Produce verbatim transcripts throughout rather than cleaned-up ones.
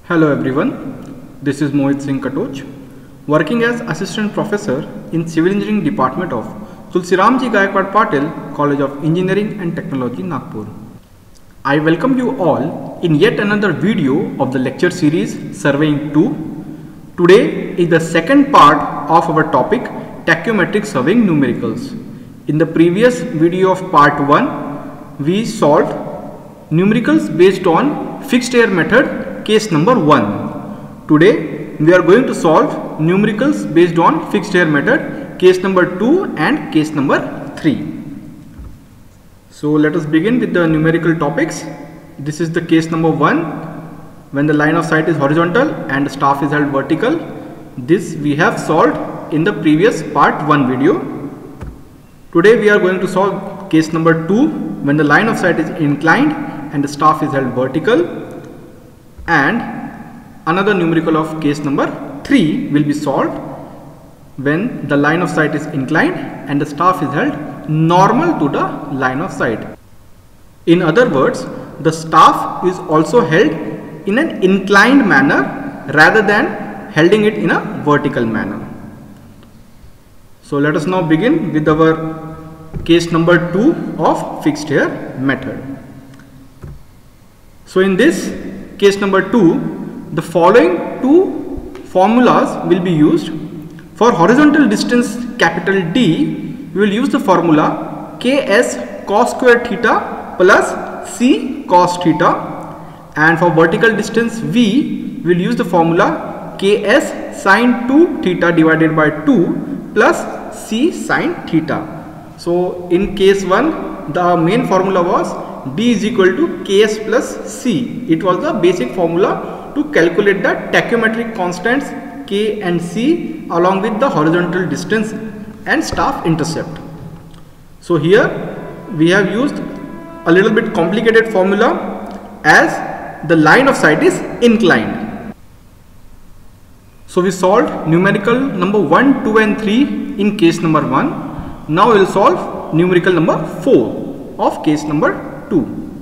Hello everyone, this is Mohit Singh Katoch, working as Assistant Professor in Civil Engineering Department of Tulsiramji Gaikwad Patil College of Engineering and Technology, Nagpur. I welcome you all in yet another video of the lecture series Surveying two. Today is the second part of our topic Tachyometric Surveying Numericals. In the previous video of part one, we solved numericals based on fixed air method case number one. Today we are going to solve numericals based on fixed air method case number two and case number three. So let us begin with the numerical topics. This is the case number one, when the line of sight is horizontal and the staff is held vertical. This we have solved in the previous part one video. Today we are going to solve case number two, when the line of sight is inclined and the staff is held vertical. And another numerical of case number three will be solved when the line of sight is inclined and the staff is held normal to the line of sight. In other words, the staff is also held in an inclined manner rather than holding it in a vertical manner. So let us now begin with our case number two of fixed air method. So in this case number two, the following two formulas will be used. For horizontal distance capital D, we will use the formula Ks cos square theta plus C cos theta, and for vertical distance V, we will use the formula Ks sin two theta divided by two plus C sin theta. So in case one, the main formula was D is equal to Ks plus C. It was the basic formula to calculate the tachyometric constants K and C along with the horizontal distance and staff intercept. So here we have used a little bit complicated formula as the line of sight is inclined. So we solved numerical number one, two and three in case number one. Now we will solve numerical number four of case number two.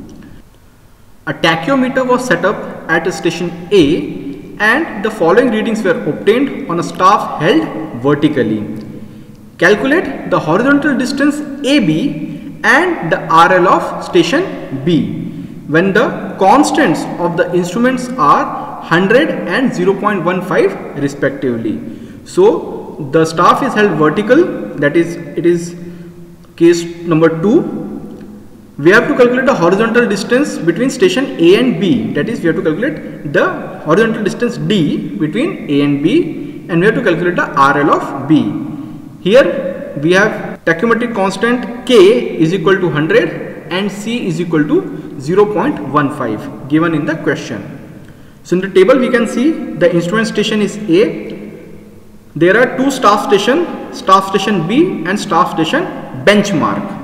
A tachyometer was set up at station A and the following readings were obtained on a staff held vertically. Calculate the horizontal distance A B and the R L of station B when the constants of the instruments are one hundred and zero point one five respectively. So the staff is held vertical, that is it is case number two. We have to calculate the horizontal distance between station A and B, that is we have to calculate the horizontal distance D between A and B, and we have to calculate the R L of B. Here we have tachyometric constant K is equal to one hundred and C is equal to zero point one five given in the question. So in the table we can see the instrument station is A. There are two staff station, staff station B and staff station benchmark.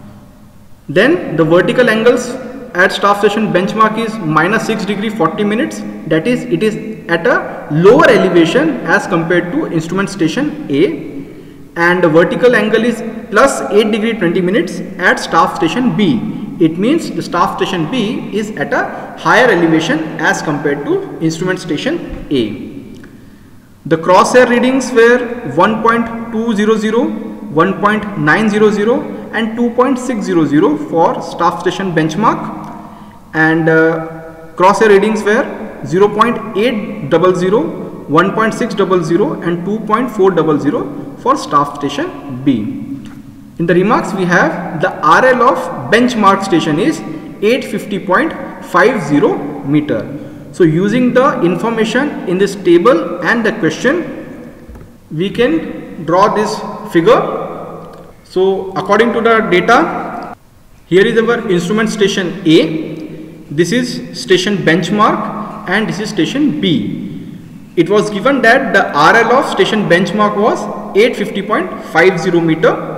Then the vertical angles at staff station benchmark is minus six degree forty minutes, that is it is at a lower elevation as compared to instrument station A, and the vertical angle is plus eight degree twenty minutes at staff station B. It means the staff station B is at a higher elevation as compared to instrument station A. The crosshair readings were one point two zero zero, one point nine zero zero and two point six zero zero for staff station benchmark, and uh, crosshair readings were zero point eight zero zero, one point six zero zero and two point four zero zero for staff station B. In the remarks we have the R L of benchmark station is eight hundred fifty point five zero meter. So using the information in this table and the question, we can draw this figure. So according to the data, here is our instrument station A, this is station benchmark and this is station B. It was given that the R L of station benchmark was eight hundred fifty point five zero meter.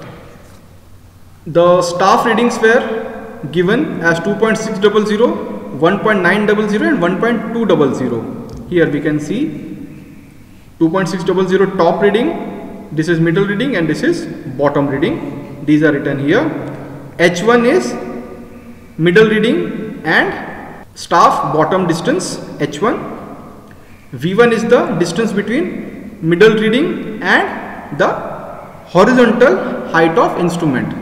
The staff readings were given as two point six zero zero, one point nine zero zero and one point two zero zero. Here we can see two point six zero zero top reading, this is middle reading and this is bottom reading. These are written here. H one is middle reading and staff bottom distance H one, V one is the distance between middle reading and the horizontal height of instrument.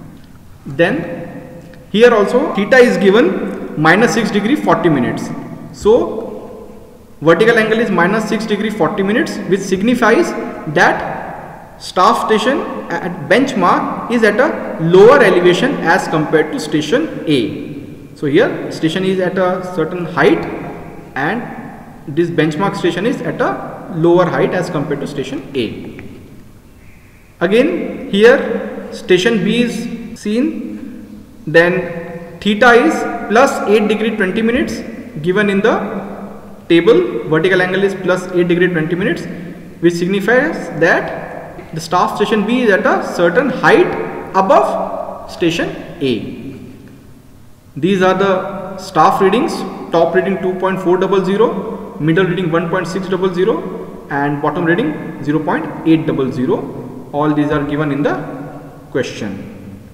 Then here also theta is given minus six degree forty minutes. So vertical angle is minus six degree forty minutes, which signifies that staff station at benchmark is at a lower elevation as compared to station A. So here station is at a certain height and this benchmark station is at a lower height as compared to station A. Again here station B is seen, then theta is plus eight degree twenty minutes given in the table. Vertical angle is plus eight degree twenty minutes, which signifies that the staff station B is at a certain height above station A. These are the staff readings: top reading two point four zero zero, middle reading one point six zero zero and bottom reading zero point eight zero zero. All these are given in the question.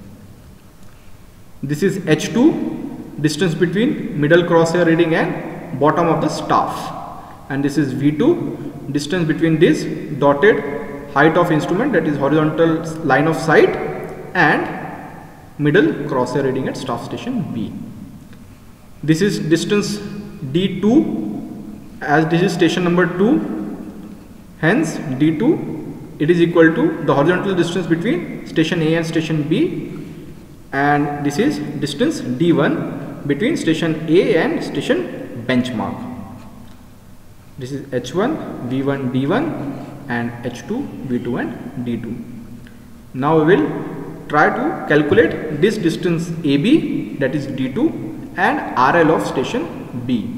This is H two, distance between middle crosshair reading and bottom of the staff, and this is V two, distance between this dotted height of instrument, that is horizontal line of sight, and middle crosshair reading at staff station B. This is distance D two, as this is station number two, hence D two it is equal to the horizontal distance between station A and station B, and this is distance D one between station A and station benchmark. This is H one, V one, D one and H two, V two and D two. Now we will try to calculate this distance A B, that is D two, and R L of station B.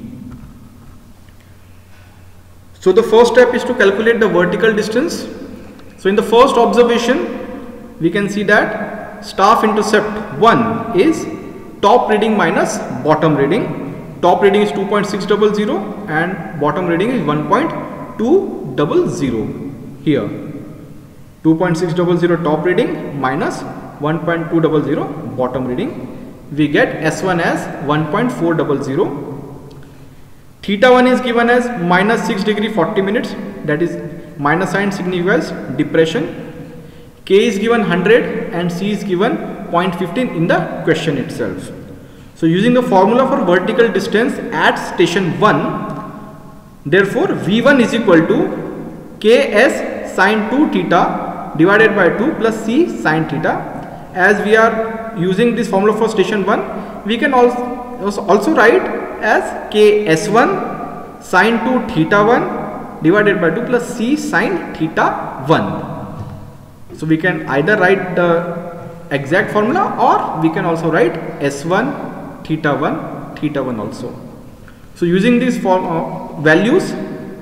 So the first step is to calculate the vertical distance. So in the first observation we can see that staff intercept one is top reading minus bottom reading. Top reading is two point six zero zero and bottom reading is one point two zero zero. Here two point six zero zero top reading minus one point two zero zero bottom reading, we get S one as one point four zero zero. Theta one is given as minus six degree forty minutes, that is minus sign signifies depression. K is given one hundred and C is given zero point one five in the question itself. So using the formula for vertical distance at station one, therefore V one is equal to K S sine two theta divided by two plus C sine theta. As we are using this formula for station one, we can also, also write as K S one sine two theta one divided by two plus C sine theta one. So we can either write the exact formula or we can also write S one theta one theta one also. So using these form uh, values,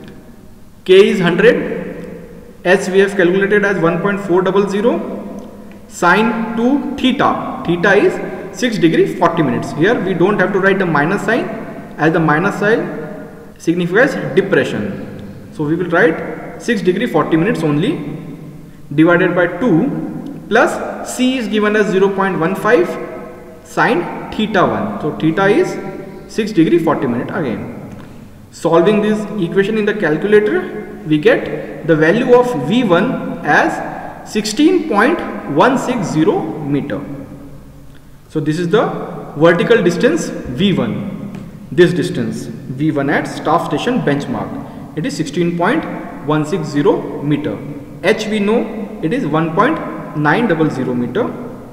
K is one hundred, S we have calculated as one point four zero zero, sine two theta, theta is six degree forty minutes. Here we don't have to write the minus sign, as the minus sign signifies depression. So we will write six degree forty minutes only, divided by two plus C is given as zero point one five sine theta one. So theta is six degree forty minute again. Solving this equation in the calculator, we get the value of V one as sixteen point one six zero meter. So this is the vertical distance V one, this distance V one at staff station benchmark. It is sixteen point one six zero meter. H we know it is one point nine zero zero meter.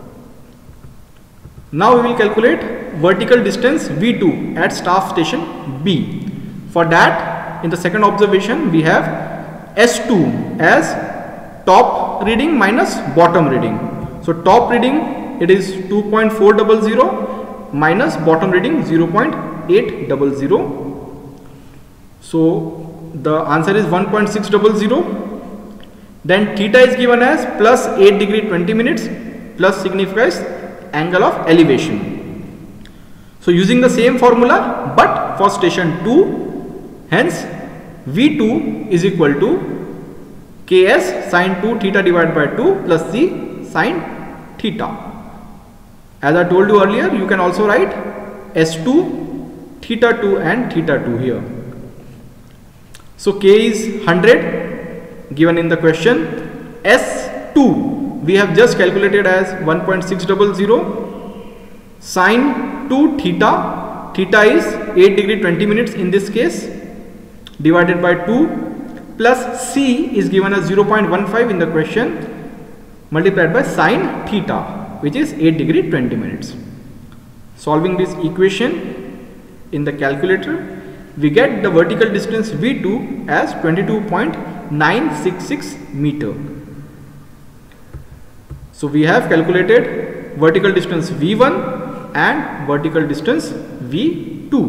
Now we will calculate vertical distance V two at staff station B. For that, in the second observation we have S two as top reading minus bottom reading. So top reading it is two point four zero zero minus bottom reading zero point eight zero zero. So the answer is one point six zero zero. Then theta is given as plus eight degree twenty minutes, plus signifies angle of elevation. So using the same formula but for station two, hence V two is equal to K S sine two theta divided by two plus C sine theta. As I told you earlier, you can also write S two theta two and theta two here. So K is one hundred given in the question. S two we have just calculated as one point six zero zero. Sine two theta, theta is eight degree twenty minutes in this case, divided by two, plus C is given as zero point one five in the question, multiplied by sine theta, which is eight degree twenty minutes. Solving this equation in the calculator, we get the vertical distance V two as twenty-two point nine six six meter. So we have calculated vertical distance V one and vertical distance V two.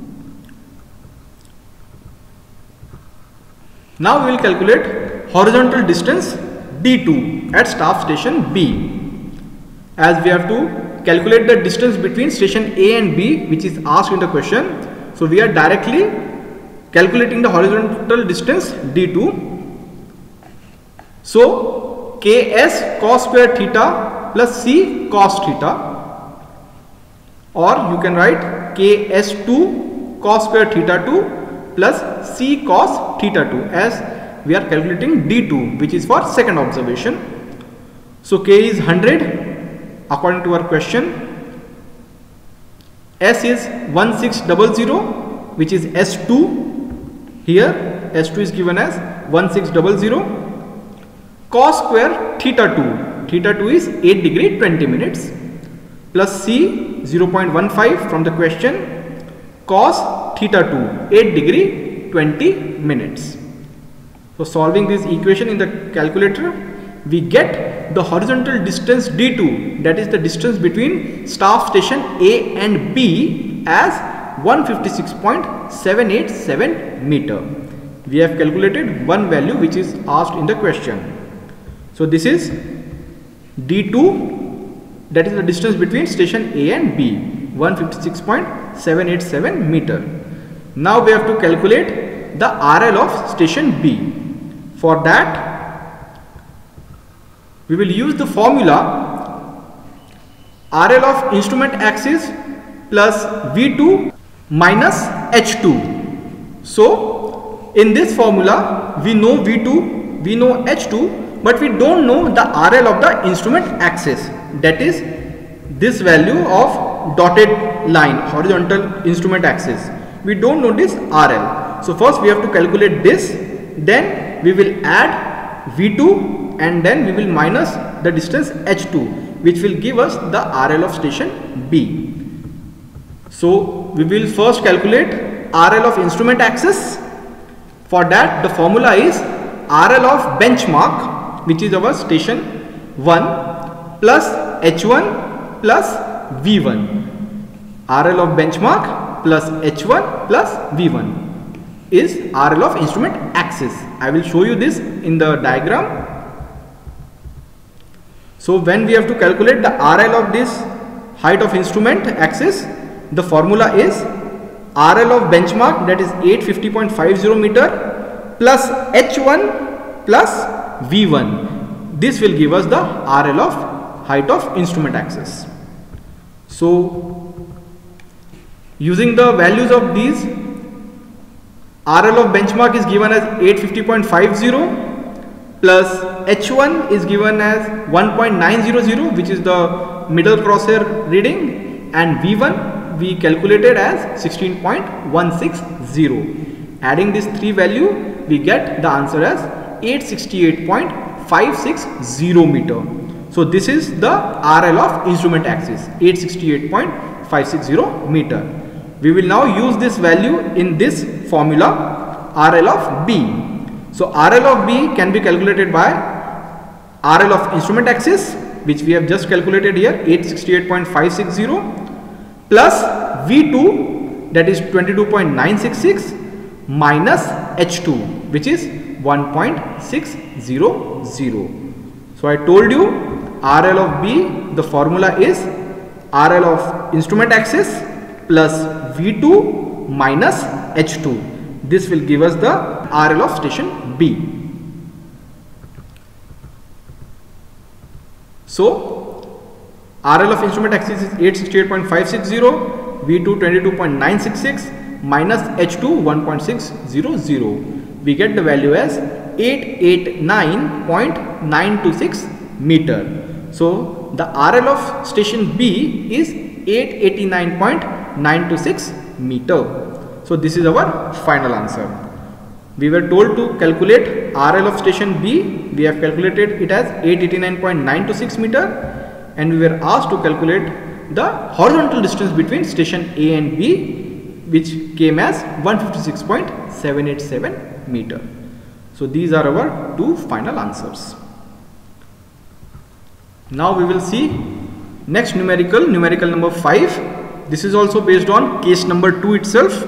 Now we will calculate horizontal distance D two at staff station B, as we have to calculate the distance between station A and B, which is asked in the question. So we are directly calculating the horizontal distance D two. So Ks cos square theta plus C cos theta, or you can write Ks two cos square theta two plus C cos theta two, as we are calculating D two, which is for second observation. So K is one hundred according to our question. S is one six zero zero, which is S two. Here S two is given as one six zero zero. Cos square theta two, theta two is eight degree twenty minutes, plus C zero point one five from the question, cos theta two eight degree twenty minutes. So solving this equation in the calculator, we get the horizontal distance D two, that is the distance between staff station A and B, as one fifty-six point seven eight seven meter. We have calculated one value which is asked in the question. So this is D two, that is the distance between station A and B, one fifty-six point seven eight seven meter. Now we have to calculate the R L of station B. For that, we will use the formula R L of instrument axis plus V two minus H two. So in this formula, we know V two, we know H two, but we don't know the R L of the instrument axis, that is this value of dotted line, horizontal instrument axis. We don't know this R L. So first we have to calculate this, then we will add V two, and then we will minus the distance H two, which will give us the R L of station B. So we will first calculate R L of instrument axis. For that, the formula is R L of benchmark, which is our station one, plus H one plus V one. R L of benchmark plus H one plus V one is R L of instrument axis. I will show you this in the diagram. So when we have to calculate the R L of this height of instrument axis, the formula is R L of benchmark, that is eight fifty point five zero meter, plus H one plus V one. This will give us the R L of height of instrument axis. So using the values of these, R L of benchmark is given as eight fifty point five zero, plus H one is given as one point nine zero zero, which is the middle crosshair reading, and V one we calculated as sixteen point one six zero. Adding these three value, we get the answer as eight sixty-eight point five six zero meter. So this is the R L of instrument axis, eight sixty-eight point five six zero meter. We will now use this value in this formula R L of B. So R L of B can be calculated by R L of instrument axis, which we have just calculated here, eight sixty-eight point five six zero, plus V two, that is twenty-two point nine six six, minus H two, which is one point six zero zero. So I told you R L of B, the formula is R L of instrument axis plus V two minus H two. This will give us the R L of station B. So R L of instrument axis is eight sixty-eight point five six zero, V two twenty-two point nine six six minus H two one point six zero zero. We get the value as eight eighty-nine point nine two six meter. So the R L of station B is eight eighty-nine point nine two six meter. So this is our final answer. We were told to calculate R L of station B. We have calculated it as eight eighty-nine point nine two six meter, and we were asked to calculate the horizontal distance between station A and B, which came as one fifty-six point seven eight seven meter. So these are our two final answers. Now we will see next numerical, numerical number five. This is also based on case number two itself.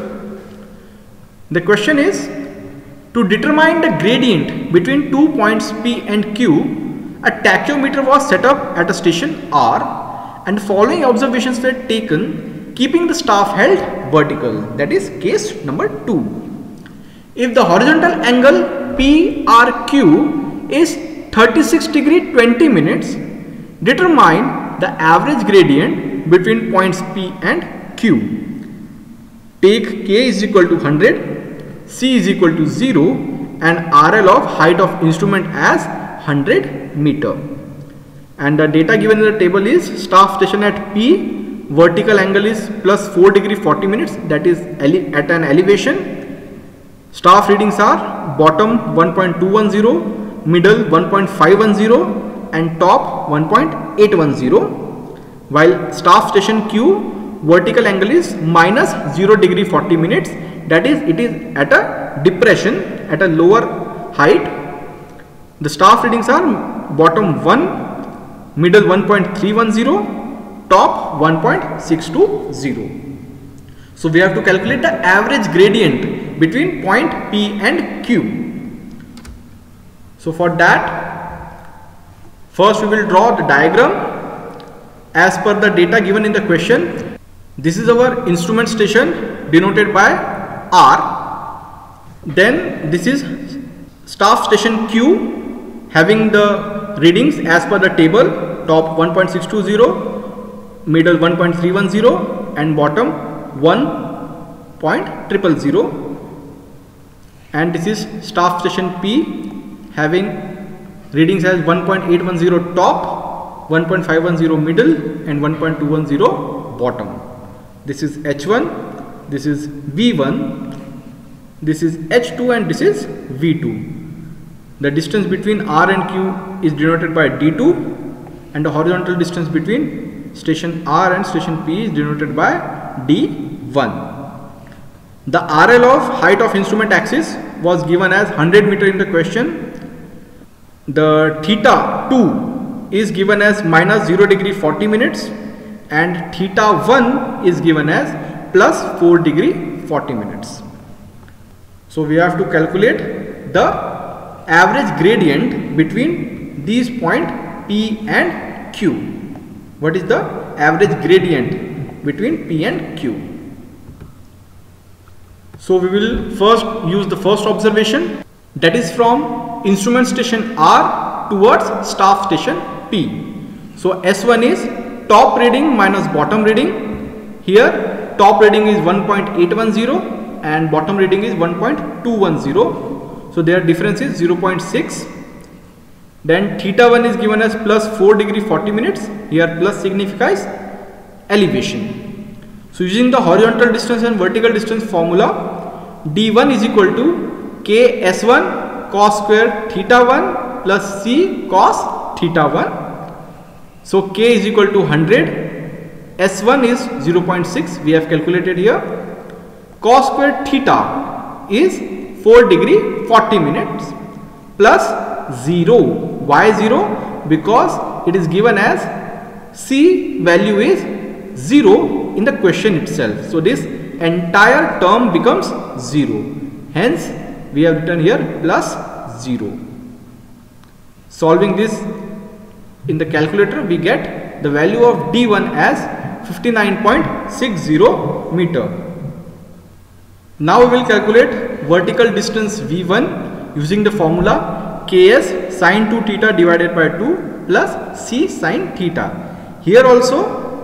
The question is, to determine the gradient between two points P and Q, a tachyometer was set up at a station R and following observations were taken keeping the staff held vertical. That is case number two. If the horizontal angle P R Q is thirty-six degree twenty minutes, determine the average gradient between points P and Q. Take K is equal to one hundred, C is equal to zero and R L of height of instrument as one hundred meter. And the data given in the table is staff station at P, vertical angle is plus four degree forty minutes, that is at an elevation. Staff readings are bottom one point two one zero, middle one point five one zero and top one point eight one zero. While staff station Q, vertical angle is minus zero degree forty minutes, that is it is at a depression, at a lower height. The staff readings are bottom one, middle one point three one zero, top one point six two zero. So we have to calculate the average gradient between point P and Q. So for that, first we will draw the diagram as per the data given in the question. This is our instrument station denoted by R. Then this is staff station Q having the readings as per the table, top one point six two zero, middle one point three one zero and bottom one point zero zero zero. And this is staff station P having readings as one point eight one zero top, one point five one zero middle and one point two one zero bottom. This is H one, this is V one, this is H two and this is V two. The distance between R and Q is denoted by D two and the horizontal distance between station R and station P is denoted by D one. The R L of height of instrument axis was given as one hundred meter in the question. The theta two is given as minus zero degree forty minutes and theta one is given as plus four degree forty minutes. So we have to calculate the average gradient between these points P and Q. What is the average gradient between P and Q? So we will first use the first observation, that is from instrument station R towards staff station P. So S one is top reading minus bottom reading. Here top reading is one point eight one zero and bottom reading is one point two one zero. So their difference is zero point six. Then theta one is given as plus four degree forty minutes. Here plus signifies elevation. So using the horizontal distance and vertical distance formula, D one is equal to K S one cos square theta one plus C cos theta one. So K is equal to one hundred, S one is zero point six, we have calculated here. Cos square theta is four degree forty minutes plus zero. Why zero? Because it is given as C value is zero in the question itself. So this entire term becomes zero. Hence we have written here plus zero. Solving this in the calculator, we get the value of D one as fifty-nine point six zero meter. Now we will calculate vertical distance V one using the formula Ks sin two theta divided by two plus C sin theta. Here also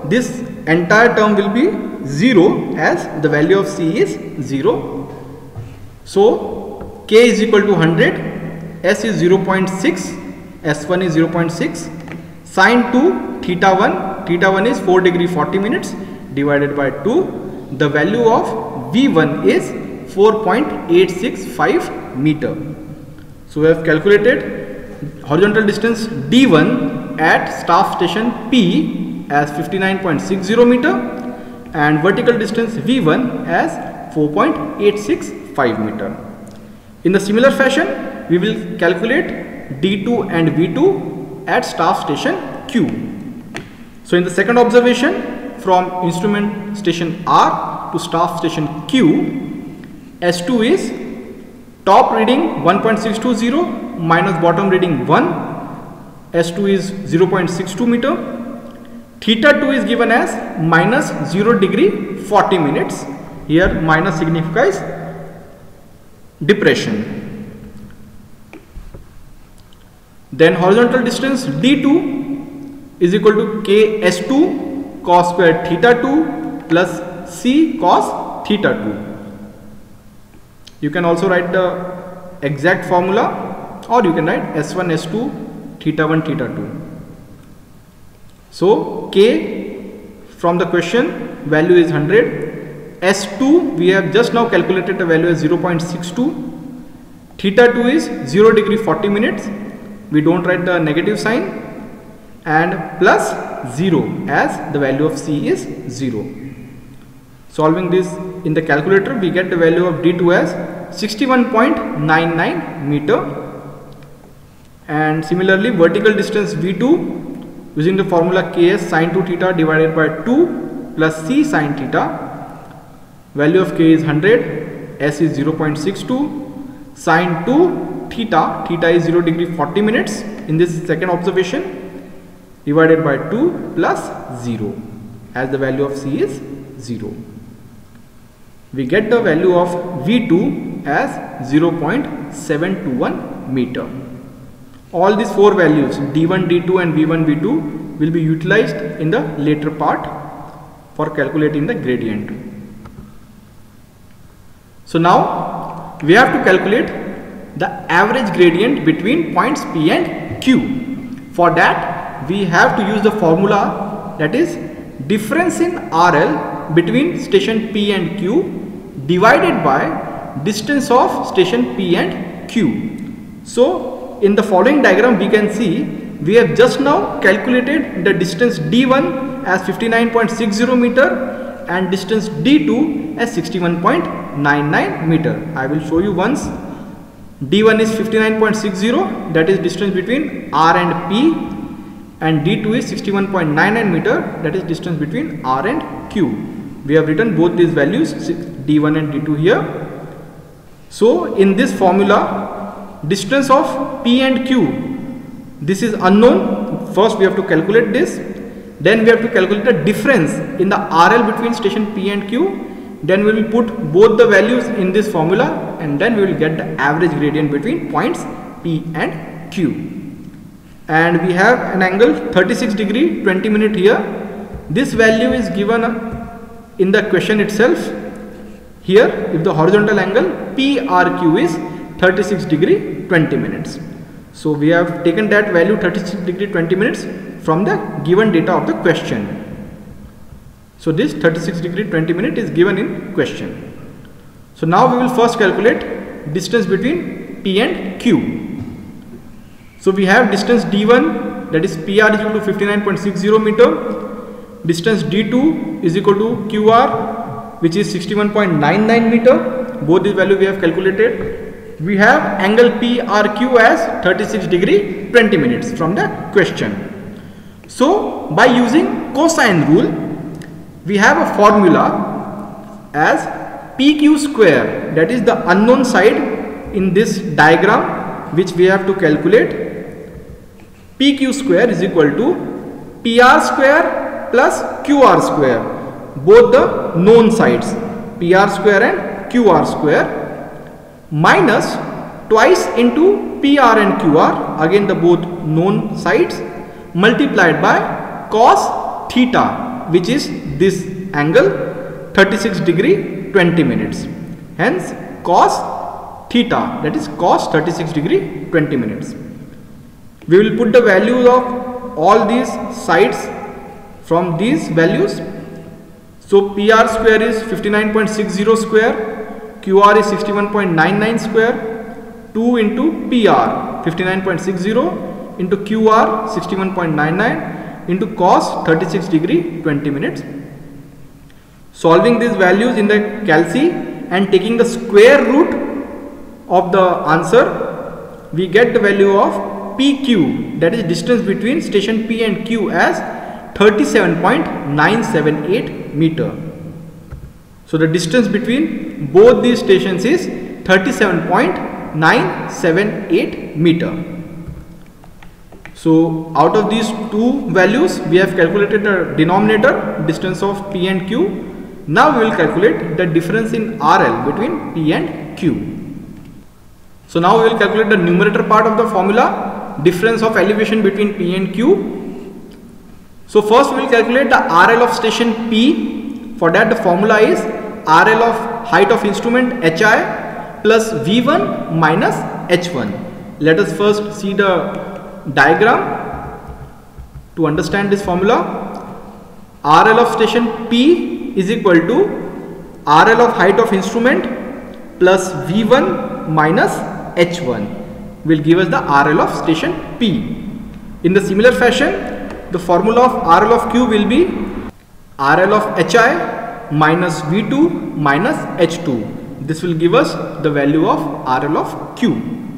this entire term will be zero as the value of C is zero. So K is equal to one hundred, S is zero point six, S one is zero point six, sine two theta one, theta one is four degree forty minutes divided by two. The value of V one is four point eight six five meter. So we have calculated horizontal distance D one at staff station P as fifty-nine point six zero meter and vertical distance V one as four point eight six five meter. In the similar fashion, we will calculate D two and V two at staff station Q. So in the second observation, from instrument station R to staff station Q, S two is top reading one point six two zero minus bottom reading one, S two is zero point six two meter, theta two is given as minus zero degree forty minutes, here minus signifies depression. Then horizontal distance D two is equal to K S two cos square theta two plus C cos theta two. You can also write the exact formula, or you can write S one S two theta one theta two. So K from the question value is one hundred, S two we have just now calculated the value as zero point six two, theta two is zero degree forty minutes, we don't write the negative sign, and plus zero as the value of C is zero. Solving this in the calculator, we get the value of D two as sixty-one point nine nine meter, and similarly vertical distance V two using the formula Ks sin two theta divided by two plus C sin theta, value of K is one hundred, S is zero point six two, sin two theta, theta is zero degree forty minutes in this second observation, divided by two plus zero as the value of C is zero. We get the value of V two as zero point seven two one meter. All these four values D one, D two and V one, V two will be utilized in the later part for calculating the gradient. So now we have to calculate the average gradient between points P and Q. For that we have to use the formula, that is difference in R L between station P and Q divided by distance of station P and Q. So in the following diagram we can see we have just now calculated the distance D one as fifty-nine point six zero meter and distance D two as sixty-one point nine nine meter. I will show you once. D one is fifty-nine point six zero, that is distance between R and P, and D two is sixty-one point nine nine meter, that is distance between R and Q. We have written both these values D one and D two here. So in this formula, distance of P and Q, this is unknown. First we have to calculate this, then we have to calculate the difference in the R L between station P and Q, then we will put both the values in this formula, and then we will get the average gradient between points P and Q. And we have an angle thirty-six degree twenty minute here. This value is given in the question itself. Here if the horizontal angle P R Q is thirty-six degree twenty minutes. So we have taken that value thirty-six degree twenty minutes from the given data of the question. So this thirty-six degree twenty minute is given in question. So now we will first calculate distance between P and Q. So we have distance D one, that is P R is equal to fifty-nine point six zero meter. Distance D two is equal to Q R, which is sixty-one point nine nine meter. Both these values we have calculated. We have angle P R Q as thirty-six degree twenty minutes from the question. So by using cosine rule, we have a formula as P Q square, that is the unknown side in this diagram which we have to calculate. P Q square is equal to P R square plus Q R square, both the known sides P R square and Q R square, minus twice into P R and Q R, again the both known sides, multiplied by cos theta, which is this angle thirty-six degree twenty minutes. Hence cos theta, that is cos thirty-six degree twenty minutes. We will put the values of all these sides from these values. So P R square is fifty-nine point six zero square, Q R is sixty-one point nine nine square, two into P R fifty-nine point six zero into Q R sixty-one point nine nine into cos thirty-six degree twenty minutes. Solving these values in the calci and taking the square root of the answer, we get the value of P Q, that is distance between station P and Q, as thirty-seven point nine seven eight meter. So the distance between both these stations is thirty-seven point nine seven eight meter. So out of these two values, we have calculated the denominator, distance of P and Q. Now we will calculate the difference in R L between P and Q. So now we will calculate the numerator part of the formula, difference of elevation between P and Q. So first we will calculate the R L of station P. For that the formula is R L of height of instrument H I plus V one minus H one. Let us first see the diagram to understand this formula. R L of station P is equal to R L of height of instrument plus V one minus H one will give us the R L of station P. In the similar fashion, the formula of R L of Q will be R L of H I minus V two minus H two. This will give us the value of R L of Q.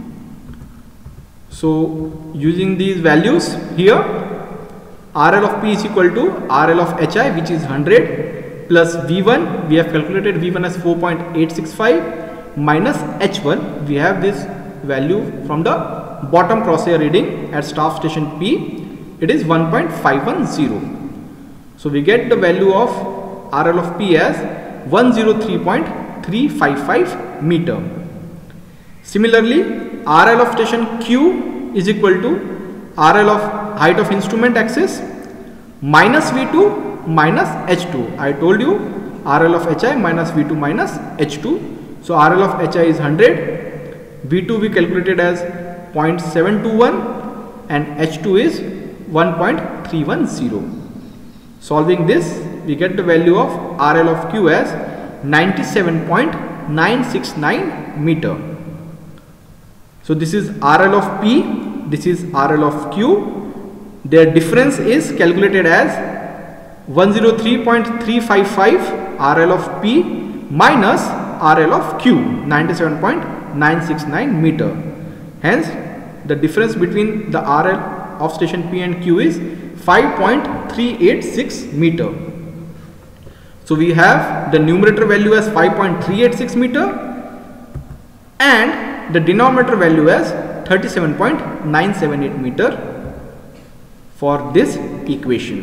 So using these values here, R L of P is equal to R L of H I, which is one hundred, plus V one, we have calculated V one as four point eight six five, minus H one, we have this value from the bottom crosshair reading at staff station P, it is one point five one zero. So we get the value of R L of P as one hundred three point three five five meter. Similarly, R L of station Q is equal to R L of height of instrument axis minus V two minus H two. I told you R L of H I minus V two minus H two. So R L of H I is one hundred, V two we calculated as zero point seven two one and H two is one point three one zero. Solving this, we get the value of R L of Q as ninety-seven point nine six nine meter. So this is R L of P, this is R L of Q. Their difference is calculated as one hundred three point three five five R L of P minus R L of Q, ninety-seven point nine six nine meter. Hence the difference between the R L of station P and Q is five point three eight six meter. So we have the numerator value as five point three eight six meter and the denominator value as thirty-seven point nine seven eight meter for this equation.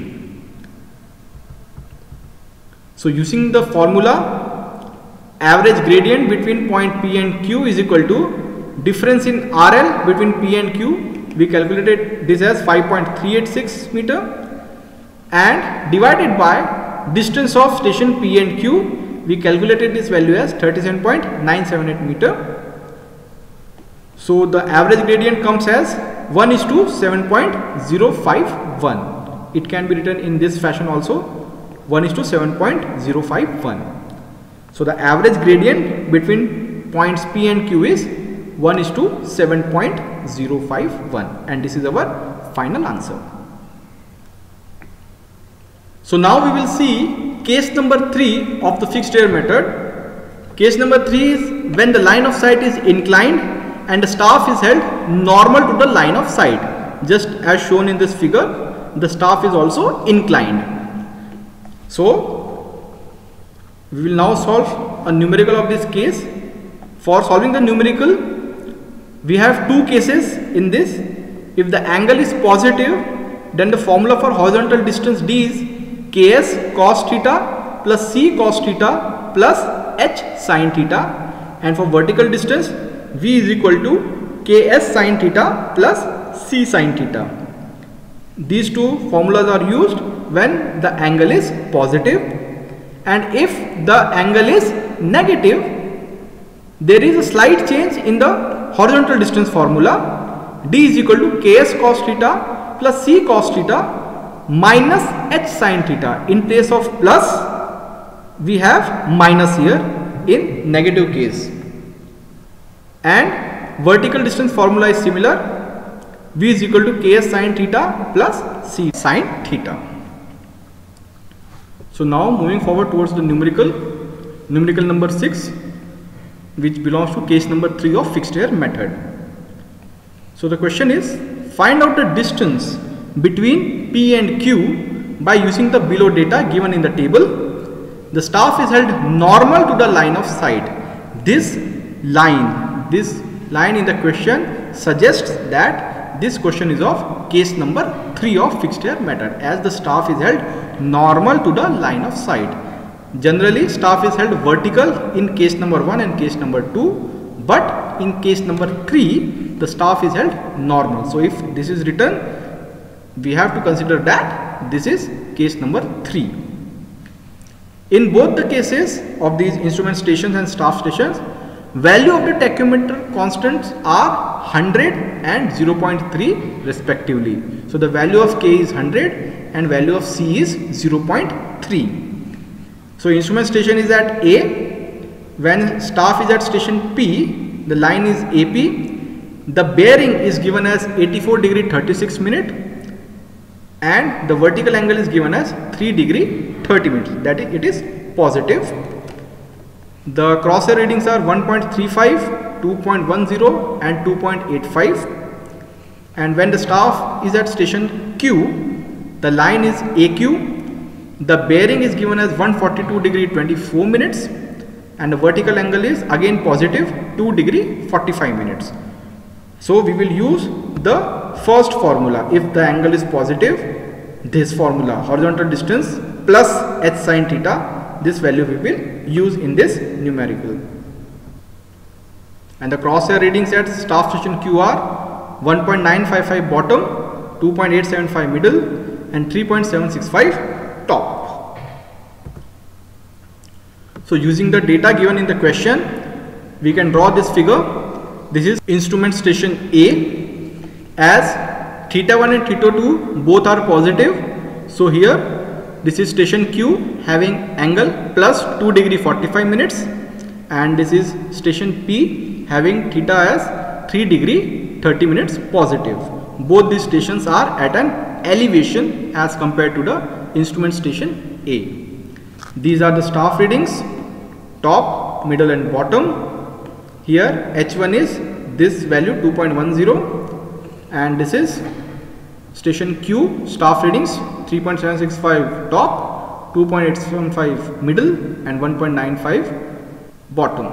So using the formula, average gradient between point P and Q is equal to difference in R L between P and Q. We calculated this as five point three eight six meter and divided by distance of station P and Q, we calculated this value as thirty-seven point nine seven eight meter. So the average gradient comes as one is to seven point zero five one. It can be written in this fashion also, one is to seven point zero five one. So the average gradient between points P and Q is one is to seven point zero five one, and this is our final answer. So now we will see case number three of the fixed air method. Case number three is when the line of sight is inclined and the staff is held normal to the line of sight. Just as shown in this figure, the staff is also inclined. So we will now solve a numerical of this case. For solving the numerical, we have two cases in this. If the angle is positive, then the formula for horizontal distance D is Ks cos theta plus C cos theta plus H sin theta, and for vertical distance V is equal to Ks sin theta plus C sin theta. These two formulas are used when the angle is positive, and if the angle is negative, there is a slight change in the horizontal distance formula. D is equal to ks cos theta plus c cos theta minus h sin theta. In place of plus, we have minus here in negative case. And vertical distance formula is similar. V is equal to ks sin theta plus c sin theta. So now moving forward towards the numerical, numerical number six, which belongs to case number three of fixed air method. So the question is, find out the distance between P and Q by using the below data given in the table. The staff is held normal to the line of sight. This line, this line in the question suggests that this question is of case number three of fixed air method, as the staff is held normal to the line of sight. Generally, staff is held vertical in case number one and case number two, but in case number three, the staff is held normal. So if this is written, we have to consider that this is case number three. In both the cases of these instrument stations and staff stations, value of the tachymeter constants are one hundred and zero point three respectively. So the value of K is one hundred and value of C is zero point three. So instrument station is at A, when staff is at station P, the line is A P, the bearing is given as eighty-four degree thirty-six minute and the vertical angle is given as three degree thirty minutes, that is, it is positive. The crosshair readings are one point three five, two point one zero and two point eight five, and when the staff is at station Q, the line is A Q, the bearing is given as one forty-two degree twenty-four minutes and the vertical angle is again positive two degree forty-five minutes. So we will use the first formula. If the angle is positive, this formula, horizontal distance plus h sin theta, this value we will use in this numerical. And the crosshair readings at staff station Q are one point nine five five bottom, two point eight seven five middle and three point seven six five top. So using the data given in the question, we can draw this figure. This is instrument station A, as theta one and theta two both are positive. So here this is station Q having angle plus two degree forty-five minutes, and this is station P having theta as three degree thirty minutes positive. Both these stations are at an elevation as compared to the instrument station A. These are the staff readings, top, middle and bottom. Here H one is this value two point one zero and this is station Q staff readings three point seven six five top, two point eight seven five middle and one point nine five bottom.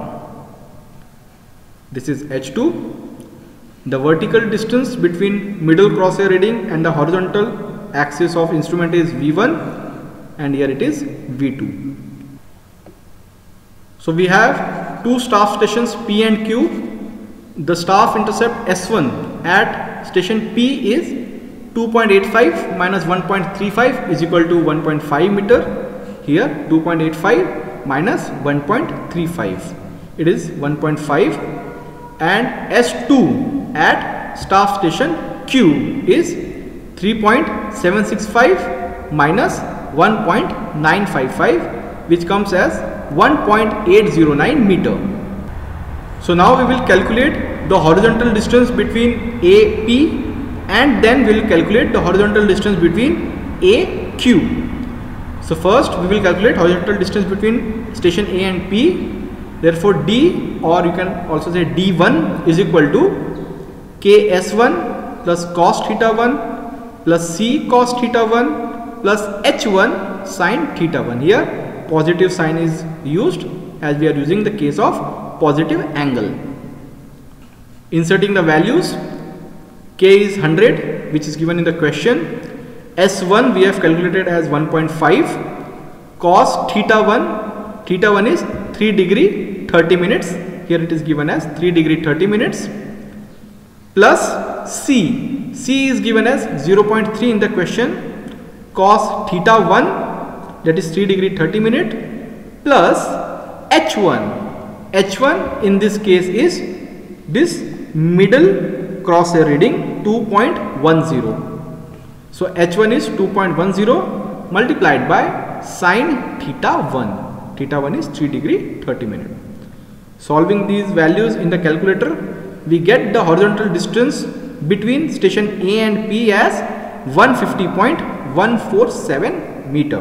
This is H two. The vertical distance between middle crosshair reading and the horizontal axis of instrument is V one and here it is V two. So we have two staff stations P and Q. The staff intercept S one at station P is two point eight five minus one point three five is equal to one point five meter. Here two point eight five minus one point three five, it is one point five, and S two at staff station Q is three point seven six five minus one point nine five five, which comes as one point eight zero nine meter. So now we will calculate the horizontal distance between A P and then we will calculate the horizontal distance between A Q. So first we will calculate horizontal distance between station A and P. Therefore D, or you can also say D one, is equal to K S one plus cos theta one plus C cos theta one plus H one sin theta one. Here positive sign is used as we are using the case of positive angle. Inserting the values, K is one hundred, which is given in the question. S one we have calculated as one point five. Cos theta one, theta one is three degree thirty minutes. Here it is given as three degree thirty minutes. Plus C, C is given as zero point three in the question. cos theta one, that is three degree thirty minute, plus H one. H one in this case is this middle crosshair reading two point one zero. So H one is two point one zero multiplied by sine theta one. Theta one is three degree thirty minute. Solving these values in the calculator, we get the horizontal distance between station A and P as one hundred fifty point one four seven meter.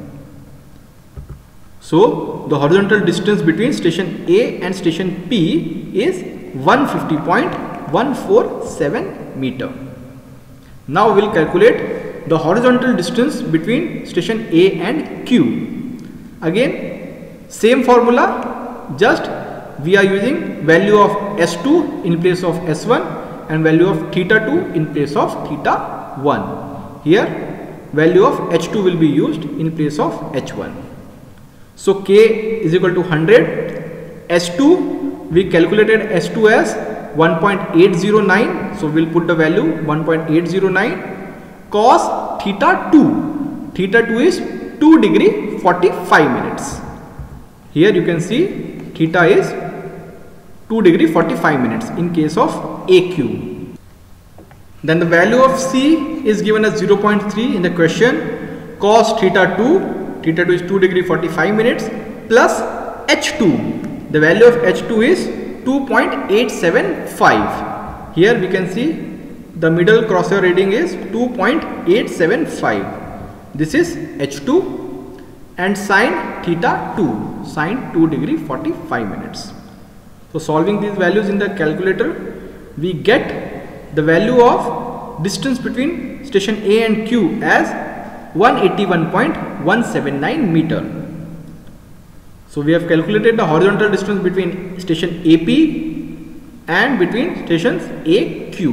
So the horizontal distance between station A and station P is one hundred fifty point one four seven meter. Now we will calculate the horizontal distance between station A and Q. Again same formula, just we are using value of S two in place of S one and value of theta two in place of theta one. Here value of H two will be used in place of H one. So K is equal to one hundred. S two, we calculated S two as one point eight zero nine, so we will put the value one point eight zero nine. Cos theta two, theta two is two degree forty-five minutes. Here you can see theta is two degree forty-five minutes in case of A Q. Then the value of C is given as zero point three in the question. Cos theta two, theta two is two degree forty-five minutes, plus H two. The value of H two is two point eight seven five. Here we can see the middle crosshair reading is two point eight seven five. This is H two. And sine theta two, sine two degree forty-five minutes. So solving these values in the calculator, we get the value of distance between station A and Q as one hundred eighty-one point one seven nine meter. So we have calculated the horizontal distance between station A P and between stations A Q.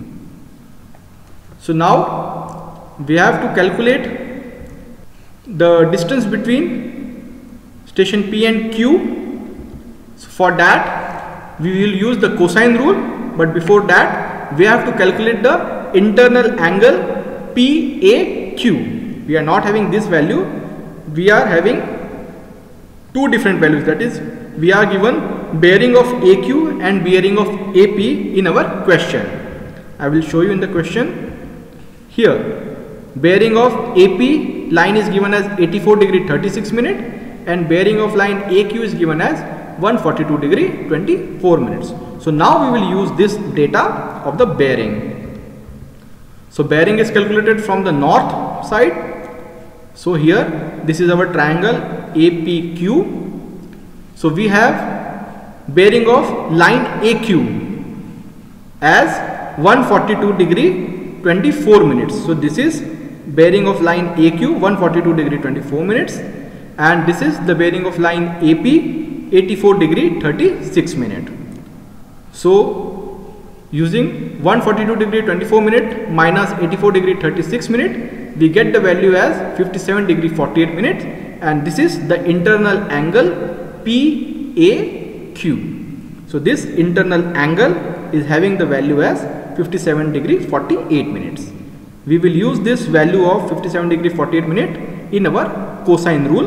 So now we have to calculate the distance between station P and Q. So for that we will use the cosine rule, but before that we have to calculate the internal angle P A Q. We are not having this value, we are having two different values, that is we are given bearing of A Q and bearing of A P in our question. I will show you in the question. Here bearing of A P line is given as eighty-four degree thirty-six minute and bearing of line A Q is given as one hundred forty-two degree twenty-four minutes. So now we will use this data of the bearing. So bearing is calculated from the north side. So here this is our triangle A P Q. So we have bearing of line A Q as one hundred forty-two degree twenty-four minutes. So this is bearing of line A Q one hundred forty-two degree twenty-four minutes, and this is the bearing of line A P eighty-four degree thirty-six minute. So using one hundred forty-two degree twenty-four minute minus eighty-four degree thirty-six minute, we get the value as fifty-seven degree forty-eight minutes, and this is the internal angle P A Q. So this internal angle is having the value as fifty-seven degree forty-eight minutes. We will use this value of fifty-seven degree forty-eight minute in our cosine rule.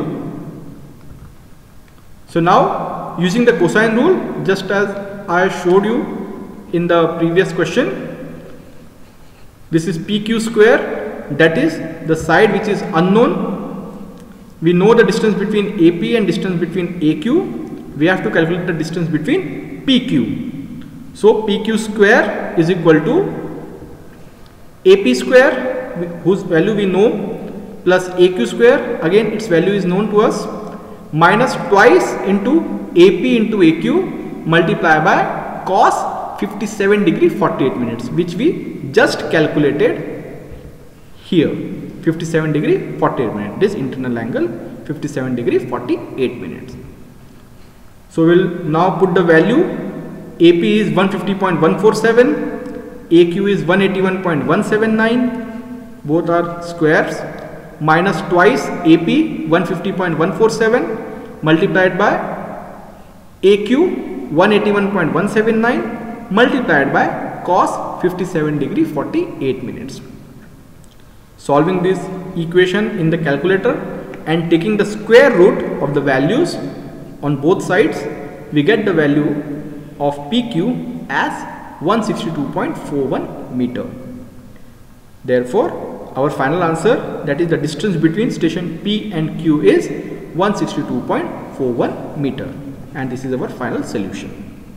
So now using the cosine rule, just as I showed you in the previous question, this is P Q square, that is the side which is unknown. We know the distance between A P and distance between A Q. We have to calculate the distance between P Q. So P Q square is equal to A P square, whose value we know, plus A Q square, again its value is known to us, minus twice into A P into A Q multiplied by cos fifty-seven degree forty-eight minutes, which we just calculated here, fifty-seven degree forty-eight minutes. This internal angle fifty-seven degree forty-eight minutes. So we will now put the value. A P is one hundred fifty point one four seven, A Q is one hundred eighty-one point one seven nine, both are squares, minus twice A P one hundred fifty point one four seven multiplied by A Q one hundred eighty-one point one seven nine multiplied by cos fifty-seven degree forty-eight minutes. solving this equation in the calculator and taking the square root of the values on both sides, we get the value of P Q as one hundred sixty-two point four one meter. Therefore, our final answer, that is the distance between station P and Q, is one hundred sixty-two point four one meter, and this is our final solution.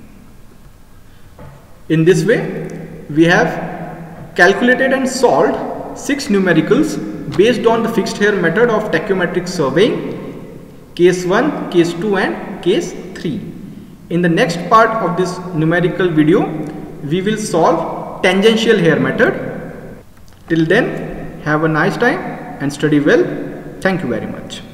In this way, we have calculated and solved six numericals based on the fixed hair method of tachyometric surveying, case one, case two and case three. In the next part of this numerical video, we will solve tangential hair method. Till then, have a nice time and study well. Thank you very much.